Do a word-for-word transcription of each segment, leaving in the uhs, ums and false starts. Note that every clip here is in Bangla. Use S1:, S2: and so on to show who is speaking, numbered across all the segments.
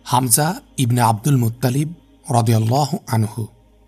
S1: হামজা ইবনে আব্দুল মুত্তালিব রাদিয়াল্লাহু আনহু।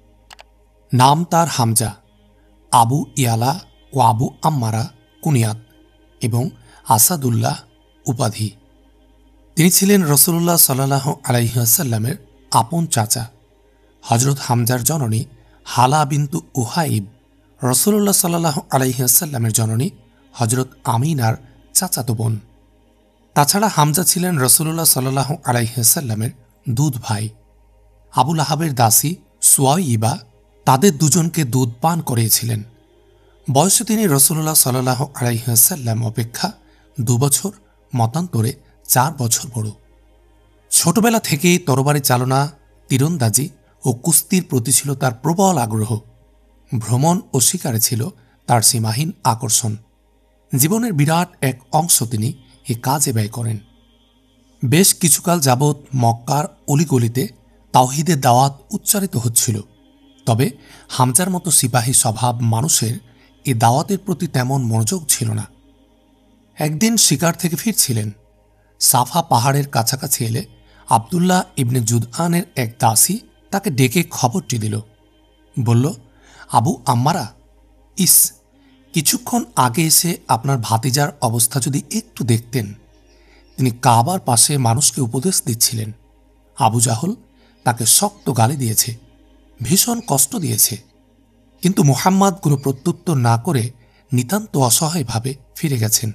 S1: নাম তার হামজা, আবু ইয়ালা ও আবু আম্মারা কুনিয়াত এবং আসাদুল্লাহ উপাধি। তিনি ছিলেন রাসূলুল্লাহ সাল্লাল্লাহু আলাইহি ওয়াসাল্লামের আপন চাচা। হযরত হামজার জননী হালা বিনতু উহাইব রাসূলুল্লাহ সাল্লাল্লাহু আলাইহি ওয়াসাল্লামের জননী হযরত আমিনার চাচাতো বোন। তাছাড়া হামজা ছিলেন রাসূলুল্লাহ সাল্লাল্লাহু আলাইহি ওয়াসাল্লামের দুধ ভাই। আবু লাহাবের দাসী সুয়াইবা তাদের দুজনকে দুধ পান করিয়েছিলেন। বয়সে তিনি রাসূলুল্লাহ সাল্লাল্লাহু আলাইহি ওয়াসাল্লাম অপেক্ষা দুবছর, মতান্তরে চার বছর বড়। ছোটবেলা থেকেই তরবারি চালনা, তীরন্দাজি ও কুস্তির প্রতি ছিল তার প্রবল আগ্রহ। ভ্রমণ ও শিকারে ছিল তার সীমাহীন আকর্ষণ। জীবনের বিরাট এক অংশ তিনি এ কাজে ব্যয় করেন। বেশ কিছুকাল যাবৎ মক্কার অলিগলিতে তাওহীদের দাওয়াত উচ্চারিত হচ্ছিল। তবে হামজার মতো সিপাহী স্বভাব মানুষের এ দাওয়াতের প্রতি তেমন মনোযোগ ছিল না। একদিন শিকার থেকে ফিরছিলেন। সাফা পাহাড়ের কাছাকাছি এলে আবদুল্লাহ ইবনে জুদআনের এক দাসী তাকে ডেকে খবরটি দিল। বলল, আবু আম্মারা, ইস, কিছুক্ষণ আগে এসে আপনার ভাতিজার অবস্থা যদি একটু দেখতেন। তিনি কাবার পাশে মানুষকে উপদেশ দিচ্ছিলেন। আবু জাহল তাকে শক্ত গালি দিয়েছে, ভীষণ কষ্ট দিয়েছে, কিন্তু মুহাম্মদ কোনো প্রত্যুত্তর না করে নিতান্ত অসহায়ভাবে ফিরে গেছেন।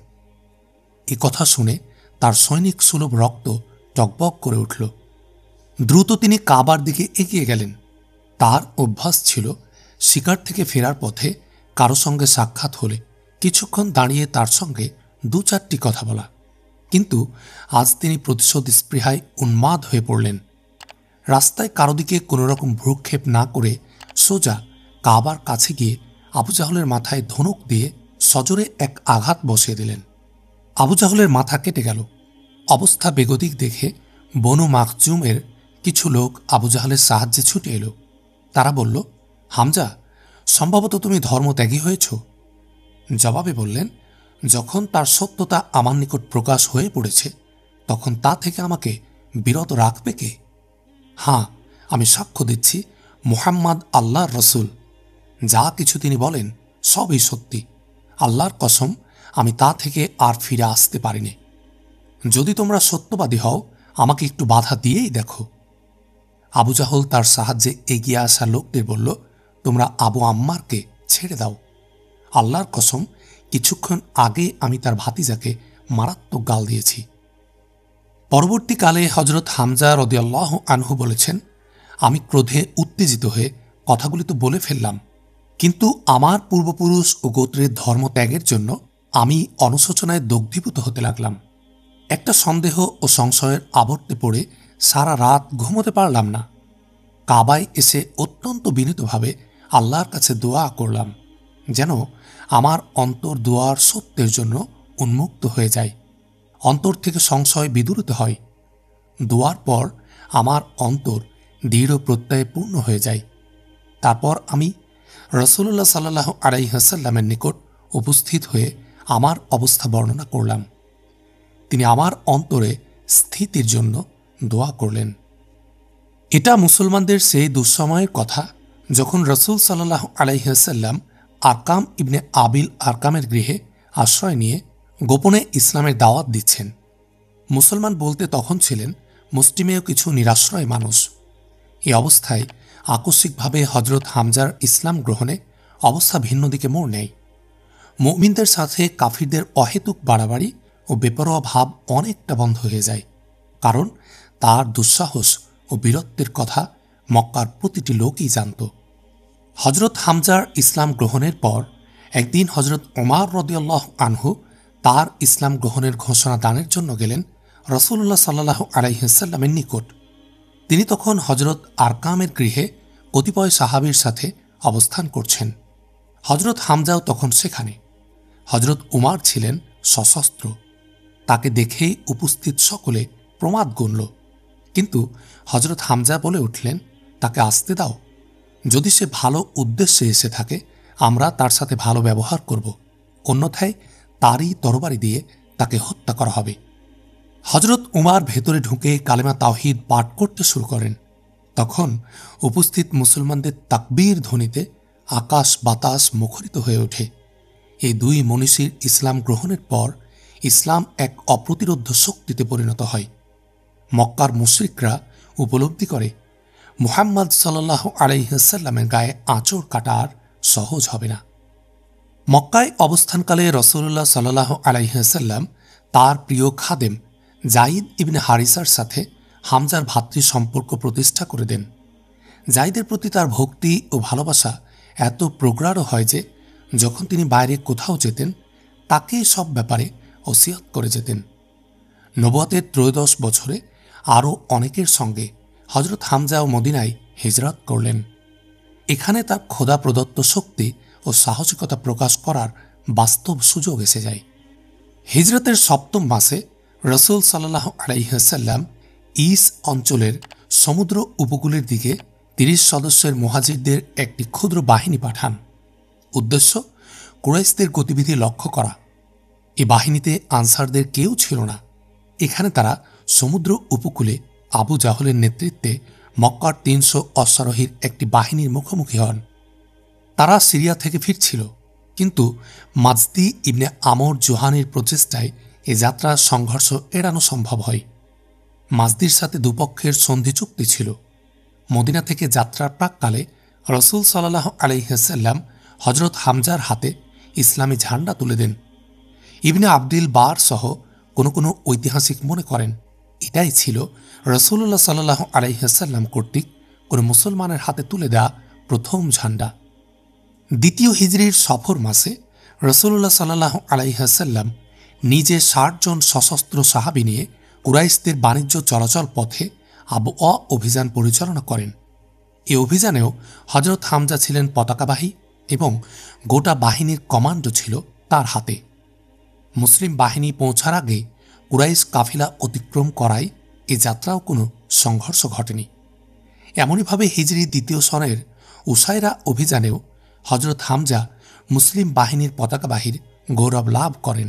S1: এ কথা শুনে তার সৈনিক সুলভ রক্ত টকবক করে উঠল। দ্রুত তিনি কাবার দিকে এগিয়ে গেলেন। তার অভ্যাস ছিল শিকার থেকে ফেরার পথে কারো সঙ্গে সাক্ষাৎ হলে কিছুক্ষণ দাঁড়িয়ে তার সঙ্গে দু চারটি কথা বলা। কিন্তু আজ তিনি প্রতিশোধ স্পৃহায় উন্মাদ হয়ে পড়লেন। রাস্তায় কারো দিকে কোনো রকম ভ্রুক্ষেপ না করে সোজা কাবার কাছে গিয়ে আবু জাহলের মাথায় ধনুক দিয়ে সজোরে এক আঘাত বসিয়ে দিলেন। আবু জাহলের মাথা কেটে গেল। অবস্থা বেগতিক দেখে বনু মাখজুমের কিছু লোক আবু জাহলের সাহায্যে ছুটে এলো। তারা বলল, হামজা, সম্ভবত তুমি ধর্মত্যাগী হয়েছ। জবাবে বললেন, যখন তার সত্যতা আমার নিকট প্রকাশ হয়ে পড়েছে তখন তা থেকে আমাকে বিরত রাখবে কে? হ্যাঁ, আমি সাক্ষ্য দিচ্ছি মুহাম্মদ আল্লাহর রসুল। যা কিছু তিনি বলেন সবই সত্যি। আল্লাহর কসম, আমি তা থেকে আর ফিরে আসতে পারিনি। যদি তোমরা সত্যবাদী হও, আমাকে একটু বাধা দিয়েই দেখো। আবু জাহল তার সাহায্যে এগিয়ে আসা লোকদের বলল, তোমরা আবু আম্মারকে ছেড়ে দাও। আল্লাহর কসম, কিছুক্ষণ আগে আমি তার ভাতিজাকে মারাত্মক গাল দিয়েছি। পরবর্তীকালে হযরত হামজা রাদিয়াল্লাহু আনহু বলেছেন, আমি ক্রোধে উত্তেজিত হয়ে কথাগুলি তো বলে ফেললাম, কিন্তু আমার পূর্বপুরুষ ও গোত্রের ধর্মত্যাগের জন্য আমি অনুশোচনায় দগ্ধীভূত হতে লাগলাম। একটা সন্দেহ ও সংশয়ের আবর্তে পড়ে সারা রাত ঘুমোতে পারলাম না। কাবায় এসে অত্যন্ত বিনীতভাবে আল্লাহর কাছে দোয়া করলাম, যেন আমার অন্তর দোয়ার সত্যের জন্য উন্মুক্ত হয়ে যায়, অন্তর থেকে সংশয় বিদূরিত হয়। দোয়ার পর আমার অন্তর দৃঢ় প্রত্যয়ে পূর্ণ হয়ে যায়। তারপর আমি রাসূলুল্লাহ সাল্লাল্লাহু আলাইহি ওয়াসাল্লামের নিকট উপস্থিত হয়ে আমার অবস্থা বর্ণনা করলাম। তিনি আমার অন্তরে স্থিতির জন্য দোয়া করলেন। এটা মুসলমানদের সেই দুঃসময়ের কথা যখন রাসূল সাল্লাল্লাহু আলাইহি ওয়াসাল্লাম আরকাম ইবনে আবিল আরকামের গৃহে আশ্রয় নিয়ে গোপনে ইসলামের দাওয়াত দিচ্ছেন। মুসলমান বলতে তখন ছিলেন মুসলিমেও কিছু নিরাশ্রয় মানুষ। এই অবস্থায় আকস্মিকভাবে হযরত হামজার ইসলাম গ্রহণে অবস্থা ভিন্ন দিকে মোড় নেয়। মুমিনদের সাথে কাফিরদের অহেতুক বাড়াবাড়ি ও বেপরোয়া ভাব অনেকটা বন্ধ হয়ে যায়, কারণ তার দুঃসাহস ও বীরত্বের কথা মক্কার প্রতিটি লোকই জানত। হযরত হামজার ইসলাম গ্রহণের পর একদিন হযরত ওমর রাদিয়াল্লাহু আনহু তার ইসলাম গ্রহণের ঘোষণা দানের জন্য গেলেন রাসূলুল্লাহ সাল্লাল্লাহু আলাইহি ওয়াসাল্লামের নিকট। তিনি তখন হযরত আরকামের গৃহে কতিপয় সাহাবীর সাথে অবস্থান করছেন। হযরত হামজাও তখন সেখানে। হযরত উমর ছিলেন সশস্ত্র। তাকে দেখেই উপস্থিত সকলে প্রমাদ গুনল, কিন্তু হযরত হামজা বলে উঠলেন, তাকে আসতে দাও। যদি সে ভালো উদ্দেশ্যে এসে থাকে আমরা তার সাথে ভালো ব্যবহার করব, অন্যথায় তারই তরবারি দিয়ে তাকে হত্যা করা হবে। হজরত উমার ভেতরে ঢুকে কালেমা তাওহীদ পাঠ করতে শুরু করেন। তখন উপস্থিত মুসলমানদের তাকবীর ধ্বনিতে আকাশ বাতাস মুখরিত হয়ে ওঠে। এই দুই মনীষীর ইসলাম গ্রহণের পর ইসলাম এক অপ্রতিরোধ্য শক্তিতে পরিণত হয়। মক্কার মুশরিকরা উপলব্ধি করে মুহাম্মদ সাল্লাল্লাহু আলাইহি ওয়াসাল্লামের গায়ে আঁচড় কাটা আর সহজ হবে না। মক্কায় অবস্থানকালে রাসূলুল্লাহ সাল্লাল্লাহু আলাইহি ওয়াসাল্লাম তার প্রিয় খাদেম যায়েদ ইবনে হারিসার সাথে হামজার ভ্রাতৃ সম্পর্ক প্রতিষ্ঠা করে দেন। যায়েদের প্রতি তার ভক্তি ও ভালোবাসা এত প্রগাঢ় হয় যে যখন তিনি বাইরে কোথাও যেতেন তাকে সব ব্যাপারে ওসিয়ত করে যেতেন। নবুয়তের ত্রয়োদশ বছরে আরও অনেকের সঙ্গে হজরত হামজা ও মদিনায় হিজরত করলেন। এখানে তার খোদা প্রদত্ত শক্তি ও সাহসিকতা প্রকাশ করার বাস্তব সুযোগ এসে যায়। হিজরতের সপ্তম মাসে রাসূল সাল্লাল্লাহু আলাইহি ওয়াসাল্লাম ইস অঞ্চলের সমুদ্র উপকূলের দিকে তিরিশ সদস্যের মুহাজিরদের একটি ক্ষুদ্র বাহিনী পাঠান। উদ্দেশ্য কুরাইশদের গতিবিধি লক্ষ্য করা। এ বাহিনীতে আনসারদের কেউ ছিল না। এখানে তারা সমুদ্র উপকূলে আবু জাহলের নেতৃত্বে মক্কার তিনশো অশ্বারোহীর একটি বাহিনীর মুখোমুখি হন। তারা সিরিয়া থেকে ফিরছিল, কিন্তু মাজদি ইবনে আমর জোহানের প্রচেষ্টায় এ যাত্রার সংঘর্ষ এড়ানো সম্ভব হয়। মাজদির সাথে দুপক্ষের সন্ধি চুক্তি ছিল। মদিনা থেকে যাত্রার প্রাককালে রাসূল সাল্লাল্লাহু আলাইহি ওয়াসাল্লাম হজরত হামজার হাতে ইসলামী ঝান্ডা তুলে দেন। ইবনে আবদিল বার সহ কোনো কোনো ঐতিহাসিক মনে করেন এটাই ছিল রাসূলুল্লাহ সাল্লাল্লাহু আলাইহি ওয়াসাল্লাম কর্তৃক কোনো মুসলমানের হাতে তুলে দেওয়া প্রথম ঝান্ডা। দ্বিতীয় হিজরির সফর মাসে রাসূলুল্লাহ সাল্লাল্লাহু আলাইহি ওয়াসাল্লাম নিজে ষাট জন সশস্ত্র সাহাবী নিয়ে কুরাইশদের বাণিজ্য চলাচল পথে আবওয়া অভিযান পরিচালনা করেন। এ অভিযানেও হজরত হামজা ছিলেন পতাকাবাহী এবং গোটা বাহিনীর কমান্ডো ছিল তার হাতে। মুসলিম বাহিনী পৌঁছার আগে কুরাইশ কাফিলা অতিক্রম করায় এ যাত্রাও কোনো সংঘর্ষ ঘটেনি। এমনইভাবে হিজরি দ্বিতীয় সনের উসাইরা অভিযানেও হজরত হামজা মুসলিম বাহিনীর পতাকাবাহীর গৌরব লাভ করেন।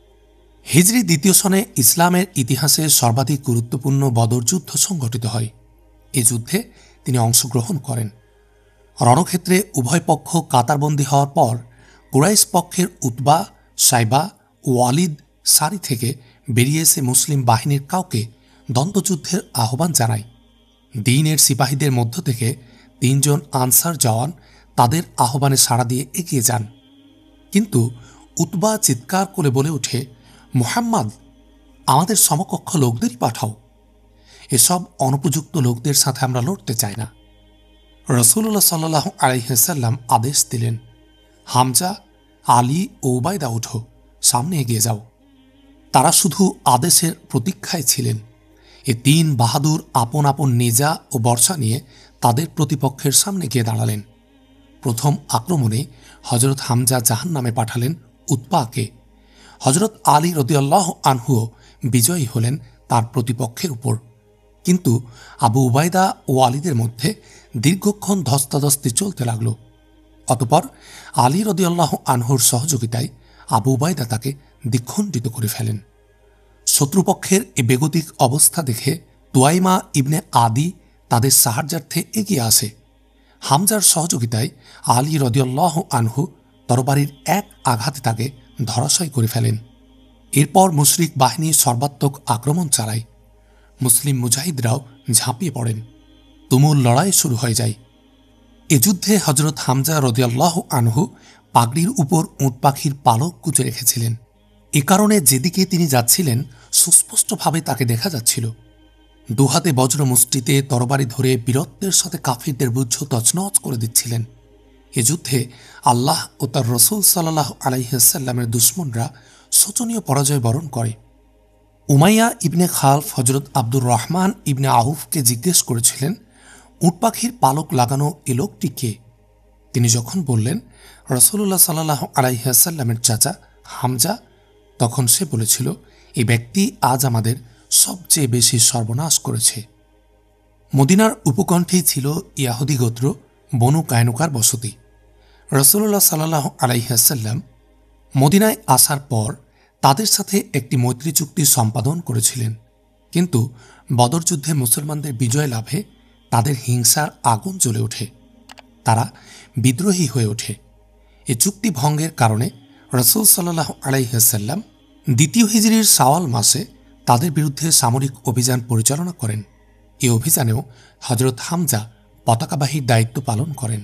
S1: হিজরি দ্বিতীয় সনে ইসলামের ইতিহাসে সর্বাধিক গুরুত্বপূর্ণ বদর যুদ্ধ সংঘটিত হয়। এ যুদ্ধে তিনি অংশগ্রহণ করেন। রণক্ষেত্রে উভয় পক্ষ কাতারবন্দী হওয়ার পর কুরাইশ পক্ষের উতবা, সাইবা ও ওয়ালিদ সারি থেকে বেরিয়ে এসে মুসলিম বাহিনীর কাউকে দ্বন্দ্বযুদ্ধের আহ্বান জানায়। দ্বীনের সিপাহীদের মধ্য থেকে তিনজন আনসার জওয়ান তাদের আহ্বানে সাড়া দিয়ে এগিয়ে যান, কিন্তু উতবা চিৎকার করে বলে ওঠে, মুহাম্মদ, আমাদের সমকক্ষ লোকদেরই পাঠাও। এসব অনুপযুক্ত লোকদের সাথে আমরা লড়তে চাই না। রাসূলুল্লাহ সাল্লাল্লাহু আলাইহি ওয়াসাল্লাম আদেশ দিলেন, হামজা, আলী ও উবাইদা ওঠো, সামনে এগিয়ে যাও। তারা শুধু আদেশের প্রতীক্ষায় ছিলেন। এ তিন বাহাদুর আপন আপন নেজা ও বর্ষা নিয়ে তাদের প্রতিপক্ষের সামনে গিয়ে দাঁড়ালেন। প্রথম আক্রমণে হজরত হামজা জাহান্নামে পাঠালেন উতবাকে। হজরত আলী রাদিয়াল্লাহু আনহুও বিজয়ী হলেন তার প্রতিপক্ষের উপর। কিন্তু আবু উবাইদা ও আলীদের মধ্যে দীর্ঘক্ষণ ধস্তাধস্তি চলতে লাগল। অতঃপর আলী রাদিয়াল্লাহু আনহুর সহযোগিতায় আবু উবাইদা তাকে দ্বিখণ্ডিত করে ফেলেন। শত্রুপক্ষের এ বেগতিক অবস্থা দেখে তুয়াইমা ইবনে আদি তাদের সাহায্যার্থে এগিয়ে আসে। হামজার সহযোগিতায় আলী রাদিয়াল্লাহু আনহু তরবারির এক আঘাতে তাকে ধরাশয় করে ফেলেন। এরপর মুশরিক বাহিনী সর্বাত্মক আক্রমণ চালায়। মুসলিম মুজাহিদরাও ঝাঁপিয়ে পড়েন। তুমুল লড়াই শুরু হয়ে যায়। এ যুদ্ধে হজরত হামজা রাদিয়াল্লাহু আনহু পাগড়ির উপর উট পাখির পালক গুঁজে রেখেছিলেন। এ কারণে যেদিকে তিনি যাচ্ছিলেন সুস্পষ্টভাবে তাকে দেখা যাচ্ছিল। দুহাতে বজ্র মুষ্টিতে তরবারি ধরে বীরত্বের সাথে কাফিরদের বুদ্ধ তছনছ করে দিচ্ছিলেন। এ যুদ্ধে আল্লাহ ও তার রসুল সাল্লাল্লাহু আলাইহি ওয়াসাল্লামের দুশমনরা শোচনীয় পরাজয় বরণ করে। উমাইয়া ইবনে খালফ হজরত আব্দুর রহমান ইবনে আউফকে জিজ্ঞেস করেছিলেন, উট পাখির পালক লাগানো এ লোকটি কে? তিনি যখন বললেন রাসূলুল্লাহ সাল্লাল্লাহু আলাইহি ওয়াসাল্লামের চাচা হামজা, তখন সে বলেছিল, এই ব্যক্তি আজ আমাদের সবচেয়ে বেশি সর্বনাশ করেছে। মদিনার উপকণ্ঠেই ছিল ইয়াহুদি গোত্র বনু কায়নুকার বসতি। রাসূলুল্লাহ সাল্লাল্লাহু আলাইহি ওয়াসাল্লাম মদিনায় আসার পর তাদের সাথে একটি মৈত্রী চুক্তি সম্পাদন করেছিলেন, কিন্তু বদর যুদ্ধে মুসলমানদের বিজয় লাভে তাদের হিংসার আগুন জ্বলে ওঠে। তারা বিদ্রোহী হয়ে ওঠে। এ চুক্তি ভঙ্গের কারণে রাসূল সাল্লাল্লাহু আলাইহি ওয়াসাল্লাম দ্বিতীয় হিজরির শাওয়াল মাসে তাদের বিরুদ্ধে সামরিক অভিযান পরিচালনা করেন। এ অভিযানেও হযরত হামজা পতাকাবাহীর দায়িত্ব পালন করেন।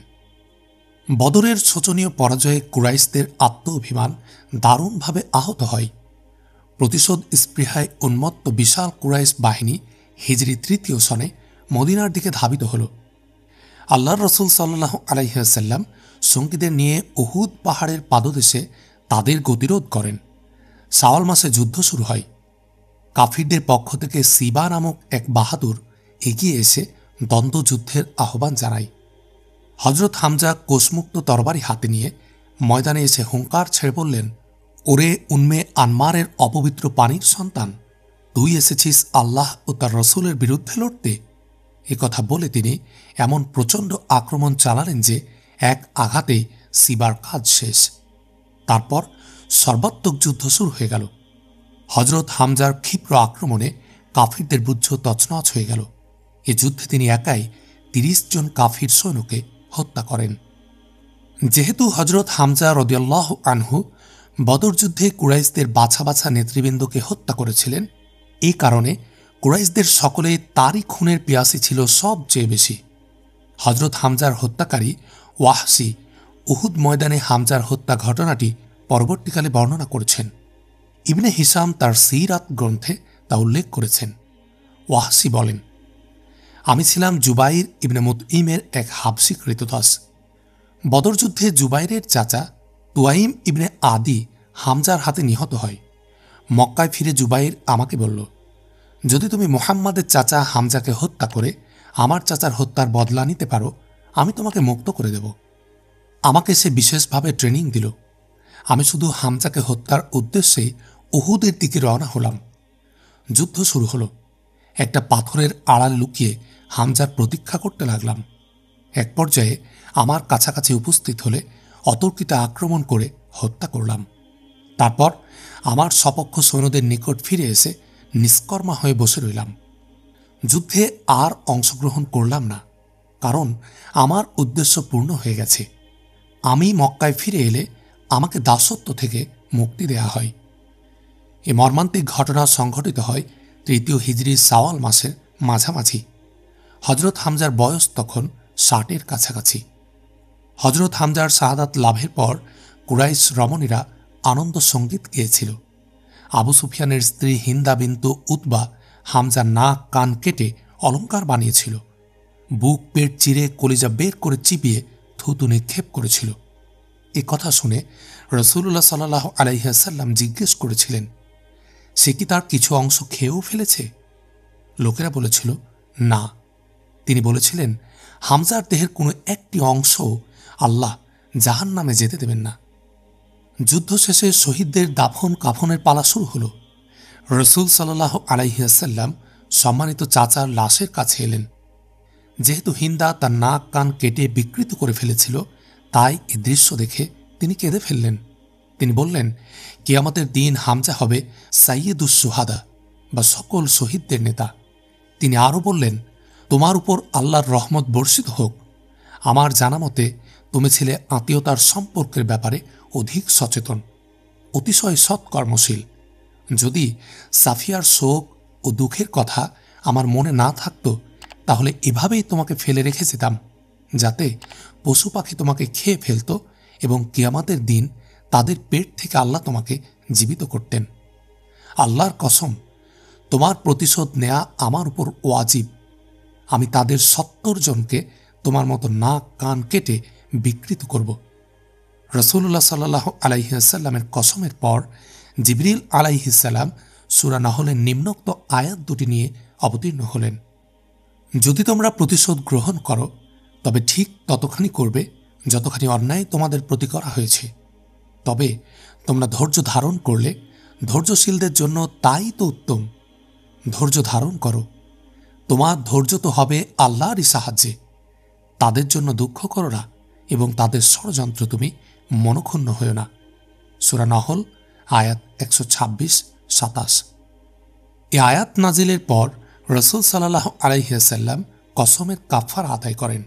S1: বদরের শোচনীয় পরাজয়ে কুরাইশদের আত্ম অভিমান দারুণভাবে আহত হয়। প্রতিশোধ স্পৃহায় উন্মত্ত বিশাল কুরাইশ বাহিনী হিজরি তৃতীয় সনে মদিনার দিকে ধাবিত হল। আল্লাহর রসুল সাল্লাল্লাহু আলাইহি ওয়াসাল্লাম সঙ্গীদের নিয়ে উহুদ পাহাড়ের পাদদেশে তাদের গতিরোধ করেন। শাওয়াল মাসে যুদ্ধ শুরু হয়। কাফিরদের পক্ষ থেকে সিবা নামক এক বাহাদুর এগিয়ে এসে দ্বন্দ্বযুদ্ধের আহ্বান জানায়। হযরত হামজা কোষমুক্ত তরবারি হাতে নিয়ে ময়দানে এসে হুঙ্কার ছেড়ে বললেন, ওরে উন্মে আনমারের অপবিত্র পানির সন্তান, তুই এসেছিস আল্লাহ ও তার রসুলের বিরুদ্ধে লড়তে। কথা বলে তিনি এমন প্রচণ্ড আক্রমণ চালালেন যে এক আঘাতেই সিবার কাজ শেষ। তারপর সর্বাত্মক যুদ্ধ শুরু হয়ে গেল। হযরত হামজার ক্ষিপ্র আক্রমণে কাফিরদের বুদ্ধ তছনছ হয়ে গেল। এ যুদ্ধে তিনি একাই তিরিশ জন কাফির সৈন্যকে হত্যা করেন। যেহেতু হযরত হামজা রাদিয়াল্লাহু আনহু বদর যুদ্ধে কুরাইশদের বাছা বাছা নেতৃবৃন্দকে হত্যা করেছিলেন, এই কারণে কুরাইশদের সকলে তারই খুনের পিয়াসী ছিল সবচেয়ে বেশি। হযরত হামজার হত্যাকারী ওয়াহশী উহুদ ময়দানে হামজার হত্যা ঘটনাটি পরবর্তীকালে বর্ণনা করেছেন। ইবনে হিশাম তার সিরাত গ্রন্থে তা উল্লেখ করেছেন। ওয়াহশী বলেন, আমি ছিলাম জুবাইর ইবনে মুতঈমের এক হাবশী কৃতদাস। বদর যুদ্ধে জুবাইরের চাচা তুয়াইম ইবনে আদি হামজার হাতে নিহত হয়। মক্কায় ফিরে জুবাইর আমাকে বলল, যদি তুমি মুহাম্মাদের চাচা হামজাকে হত্যা করে আমার চাচার হত্যার বদলা নিতে পারো, আমি তোমাকে মুক্ত করে দেব। আমাকে সে বিশেষভাবে ট্রেনিং দিল। আমি শুধু হামজাকে হত্যার উদ্দেশ্যেই উহুদের দিকে রওনা হলাম। যুদ্ধ শুরু হলো। একটা পাথরের আড়াল লুকিয়ে হামজার প্রতীক্ষা করতে লাগলাম। এক পর্যায়ে আমার কাছাকাছি উপস্থিত হলে অতর্কিত আক্রমণ করে হত্যা করলাম। তারপর আমার সপক্ষ সৈন্যদের নিকট ফিরে এসে নিষ্কর্মা হয়ে বসে রইলাম। যুদ্ধে আর অংশগ্রহণ করলাম না, কারণ আমার উদ্দেশ্য পূর্ণ হয়ে গেছে। আমি মক্কায় ফিরে এলে আমাকে দাসত্ব থেকে মুক্তি দেয়া হয়। এ মর্মান্তিক ঘটনা সংঘটিত হয় তৃতীয় হিজরির শাওয়াল মাসের মাঝামাঝি। হযরত হামজার বয়স তখন ষাটের কাছাকাছি। হযরত হামজার শাহাদাত লাভের পর কুরাইশ রমণীরা আনন্দ সঙ্গীত গেয়েছিল। আবু সুফিয়ানের স্ত্রী হিন্দা বিনতু উতবা হামজার নাক কান কেটে অলঙ্কার বানিয়েছিল। বুক পেট চিরে কলিজা বের করে চিবিয়ে থুতু নিক্ষেপ করেছিল। এ কথা শুনে রাসূলুল্লাহ সাল্লাল্লাহু আলাইহি ওয়াসাল্লাম জিজ্ঞেস করেছিলেন, সে কি তার কিছু অংশ খেয়েও ফেলেছে? লোকেরা বলেছিল, না। তিনি বলেছিলেন, হামজার দেহের কোনো একটি অংশ আল্লাহ জাহান্নামে যেতে দেবেন না। যুদ্ধ শেষে শহীদদের দাফন কাফনের পালা শুরু হল। রাসূল সাল্লাল্লাহু আলাইহি ওয়াসাল্লাম সম্মানিত চাচার লাশের কাছে এলেন। যেহেতু হিন্দা তার নাক কান কেটে বিকৃত করে ফেলেছিল, তাই এ দৃশ্য দেখে তিনি কেঁদে ফেললেন। তিনি বললেন, কিয়ামতের দিন হামজা হবে সাইয়্যিদুস শুহাদা বা সকল শহীদদের নেতা। তিনি আরও বললেন, তোমার উপর আল্লাহর রহমত বর্ষিত হোক। আমার জানা মতে তুমি ছিলে আত্মীয়তার সম্পর্কের ব্যাপারে অধিক সচেতন, অতিশয় সৎকর্মশীল। যদি সাফিয়ার শোক ও দুঃখের কথা আমার মনে না থাকত, তাহলে এভাবেই তোমাকে ফেলে রেখে যেতাম, যাতে পশু পাখি তোমাকে খেয়ে ফেলত এবং কিয়ামতের দিন তাদের পেট থেকে আল্লাহ তোমাকে জীবিত করতেন। আল্লাহর কসম, তোমার প্রতিশোধ নেয়া আমার উপর ওয়াজিব। আমি তাদের সত্তর জনকে তোমার মতো নাক কান কেটে বিকৃত করব। রাসূলুল্লাহ সাল্লাল্লাহু আলাইহি ওয়াসাল্লামের কসমের পর জিবরিল আলাইহিস সালাম সূরা নাহলের নিম্নোক্ত আয়াত দুটি নিয়ে অবতীর্ণ হলেন। যদি তোমরা প্রতিশোধ গ্রহণ করো, তবে ঠিক ততখানি করবে যতখানি অন্যায় তোমাদের প্রতি করা হয়েছে। তবে তোমরা ধৈর্য ধারণ করলে ধৈর্যশীলদের জন্য তাই তো উত্তম। ধৈর্য ধারণ করো, তোমার ধৈর্য তো হবে আল্লাহরই সাহায্যে। তাদের জন্য দুঃখ করো না এবং তাদের ষড়যন্ত্র তুমি মনক্ষুণ্ণ হও না। সূরা নহল আয়াত একশো ছাব্বিশ সাতাশ। এ আয়াত নাজিলের পর রসুল সাল্লাল্লাহু আলাইহি ওয়াসাল্লাম কসমের কাফারা আদায় করেন।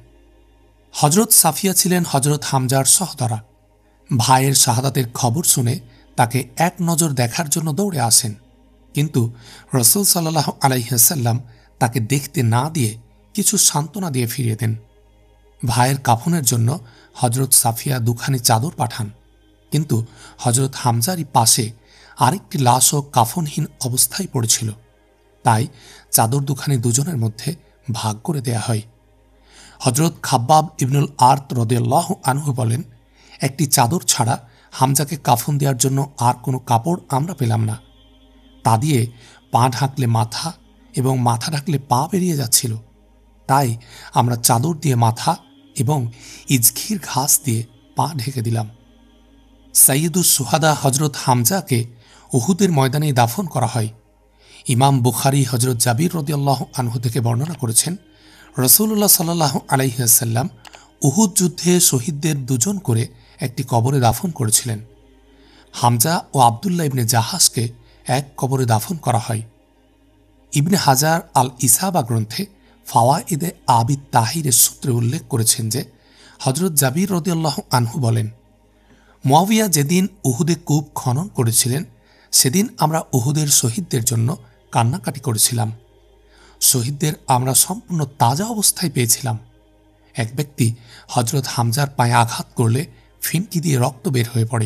S1: হজরত সাফিয়া ছিলেন হজরত হামজার সহদরা। ভাইয়ের শাহাদাতের খবর শুনে তাকে এক নজর দেখার জন্য দৌড়ে আসেন, কিন্তু রসুল সাল্লাল্লাহু আলাইহি ওয়াসাল্লাম তাকে দেখতে না দিয়ে কিছু সান্ত্বনা দিয়ে ফিরিয়ে দেন। ভাইয়ের কাফনের জন্য হজরত সাফিয়া দুখানি চাদর পাঠান, কিন্তু হজরত হামজারই পাশে আরেকটি লাশও কাফনহীন অবস্থায় পড়েছিল। তাই চাদর দুখানি দুজনের মধ্যে ভাগ করে দেয়া হয়। হজরত খাব্বাব ইবনুল আরত রাদিয়াল্লাহু আনহু বলেন, একটি চাদর ছাড়া হামজাকে কাফন দেওয়ার জন্য আর কোনো কাপড় আমরা পেলাম না। তা দিয়ে পা ঢাকলে মাথা এবং মাথা ঢাকলে পা বেরিয়ে যাচ্ছিল। তাই আমরা চাদর দিয়ে মাথা এবং ইজঘির ঘাস দিয়ে পা ঢেকে দিলাম। সাইয়্যিদুস শুহাদা হজরত হামজাকে উহুদের ময়দানে দাফন করা হয়। ইমাম বুখারী হজরত জাবির রাদিয়াল্লাহু আনহু থেকে বর্ণনা করেছেন, রাসূলুল্লাহ সাল্লাল্লাহু আলাইহি ওয়াসাল্লাম উহুদ যুদ্ধে শহীদদের দুজন করে একটি কবরে দাফন করেছিলেন। হামজা ও আবদুল্লাহ ইবনে জাহাসকে এক কবরে দাফন করা হয়। ইবনে হাজার আল ইসাবা গ্রন্থে ফাওয়াইদে আবিদ তাহিরের সূত্রে উল্লেখ করেছেন যে হজরত জাবির রাদিয়াল্লাহু আনহু বলেন, মুয়াবিয়া যেদিন উহুদে কূপ খনন করেছিলেন সেদিন আমরা উহুদের শহীদদের জন্য কান্নাকাটি করেছিলাম। শহীদদের আমরা সম্পূর্ণ তাজা অবস্থায় পেয়েছিলাম। এক ব্যক্তি হজরত হামজার পায়ে আঘাত করলে ফিনকি দিয়ে রক্ত বের হয়ে পড়ে।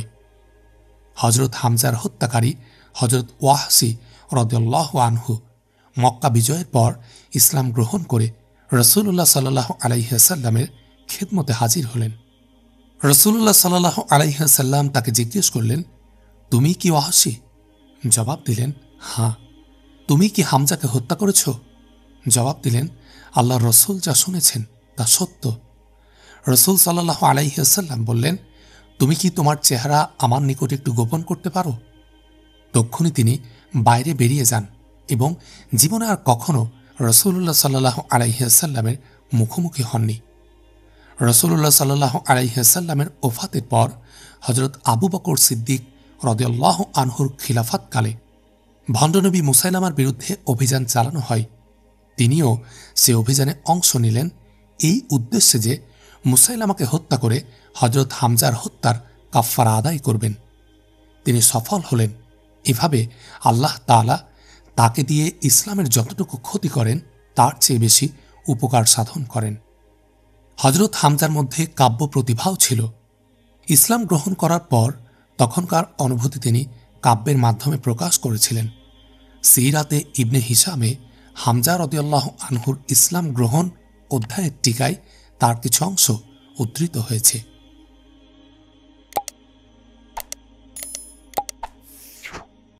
S1: হজরত হামজার হত্যাকারী হজরত ওয়াহসি রাদিয়াল্লাহু আনহু মক্কা বিজয়ের পর ইসলাম গ্রহণ করে রাসূলুল্লাহ সাল্লাল্লাহু আলাইহি ওয়াসাল্লামের খিদমতে হাজির হলেন। রাসূলুল্লাহ সাল্লাল্লাহু আলাইহি ওয়াসাল্লাম তাকে জিজ্ঞেস করলেন, তুমি কি ওয়াহসি? জবাব দিলেন, হ্যাঁ। তুমি কি হামজাকে হত্যা করেছ? জবাব দিলেন, আল্লাহর রসুল যা শুনেছেন তা সত্য। রসুল সাল্লাল্লাহু আলাইহি ওয়াসাল্লাম বললেন, তুমি কি তোমার চেহারা আমার নিকট একটু গোপন করতে পারো? তক্ষুনি তিনি বাইরে বেরিয়ে যান এবং জীবনে আর কখনো রসুল্লাহ সাল্লাল্লাহু আলাইহি ওয়াসাল্লামের মুখোমুখি হননি। রসুল্লাহ সাল্লাল্লাহু আলাইহি ওয়াসাল্লামের ওফাতের পর হজরত আবু বকর সিদ্দিক রাদিয়াল্লাহু আনহুর খিলাফতকালে ভণ্ডনবী মুসাইলামার বিরুদ্ধে অভিযান চালানো হয়। তিনিও সে অভিযানে অংশ নিলেন এই উদ্দেশ্যে যে মুসাইলামাকে হত্যা করে হজরত হামজার হত্যার কাফফারা আদায় করবেন। তিনি সফল হলেন। এভাবে আল্লাহ তাআলা তাকে দিয়ে ইসলামের যতটুকু ক্ষতি করেন তার চেয়ে বেশি উপকার সাধন করেন। হজরত হামজার মধ্যে কাব্য প্রতিভাও ছিল। ইসলাম গ্রহণ করার পর তখনকার অনুভূতি তিনি কাব্যের মাধ্যমে প্রকাশ করেছিলেন। সিরাতে ইবনে হিশামে হামজা রাদিয়াল্লাহু আনহুর ইসলাম গ্রহণ অধ্যায়ের টিকায় তার কিছু অংশ উদ্ধৃত হয়েছে।